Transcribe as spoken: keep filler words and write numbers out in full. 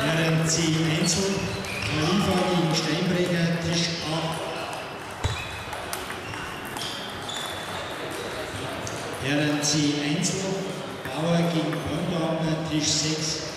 Während sie Einzel, Khalifa gegen Steinbrecher, Tisch acht. Während sie Einzel, Bauer gegen Baumgartner, Tisch sechs.